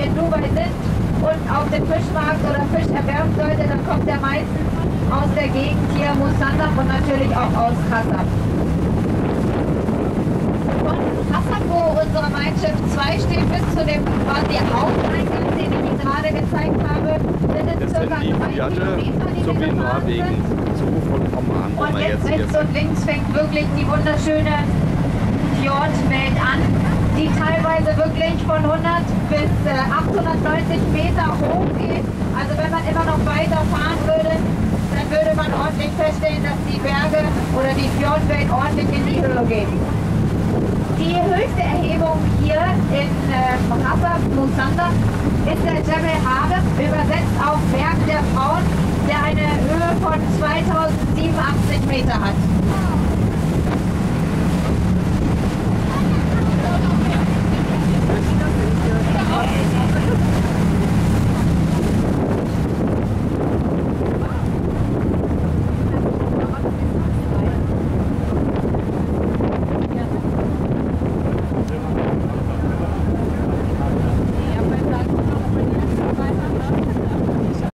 in Dubai sind und auf den Fischmarkt oder Fisch erwerben sollte, dann kommt er meistens aus der Gegend hier, Musandam und natürlich auch aus Qassam. Von Qassam, wo unsere Mein Schiff 2 steht, bis zu dem quasi Haupteingang, den ich Ihnen gerade gezeigt habe, sind es Das circa sind die 3 Fjorde, Kilometer, die so wir wie in gefahren Norwegen, sind. so von Oman, wo Und wir jetzt jetzt hier rechts und sind. links fängt wirklich die wunderschöne Fjordwelt an, die teilweise wirklich von 100 bis 890 Meter hoch geht. Also wenn man immer noch weiter fahren würde, dann würde man ordentlich feststellen, dass die Berge oder die Fjordwelt ordentlich in die Höhe gehen. Die höchste Erhebung hier in Qassam, Musandam, ist der Jebel Harem, übersetzt auf Berg der Frauen, der eine Höhe von 2087 Meter hat.